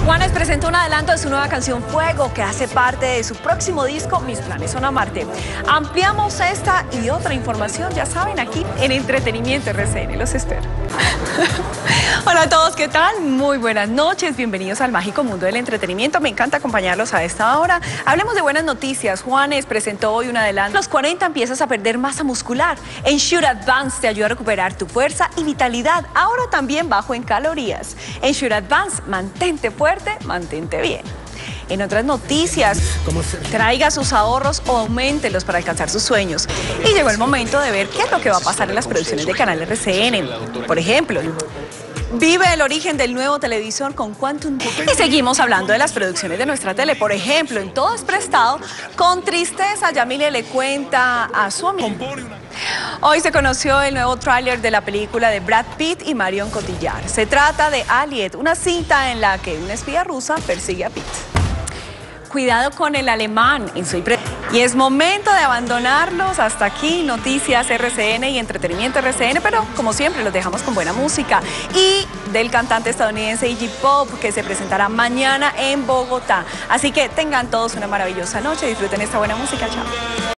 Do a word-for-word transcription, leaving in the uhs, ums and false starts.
Juanes presenta un adelanto de su nueva canción Fuego, que hace parte de su próximo disco Mis planes son amarte. Ampliamos esta y otra información, ya saben, aquí en Entretenimiento R C N. Los espero. Hola a todos, ¿qué tal? Muy buenas noches, bienvenidos al mágico mundo del entretenimiento. Me encanta acompañarlos a esta hora. Hablemos de buenas noticias. Juanes presentó hoy un adelanto. A los cuarenta empiezas a perder masa muscular. Ensure Advance te ayuda a recuperar tu fuerza y vitalidad. Ahora también bajo en calorías. Ensure Advance, mantente fuerte, mantente bien. En otras noticias, traiga sus ahorros o auméntelos para alcanzar sus sueños. Y llegó el momento de ver qué es lo que va a pasar en las producciones de Canal R C N. Por ejemplo, vive el origen del nuevo televisor con Quantum. Y seguimos hablando de las producciones de nuestra tele. Por ejemplo, en Todo es Prestado, con tristeza, Yamile le cuenta a su amigo. Hoy se conoció el nuevo tráiler de la película de Brad Pitt y Marion Cotillard. Se trata de Aliet, una cinta en la que una espía rusa persigue a Pitt. Cuidado con el alemán en Soy Pre... Y es momento de abandonarlos. Hasta aquí Noticias R C N y Entretenimiento R C N, pero como siempre los dejamos con buena música y del cantante estadounidense Iggy Pop, que se presentará mañana en Bogotá. Así que tengan todos una maravillosa noche, disfruten esta buena música, chao.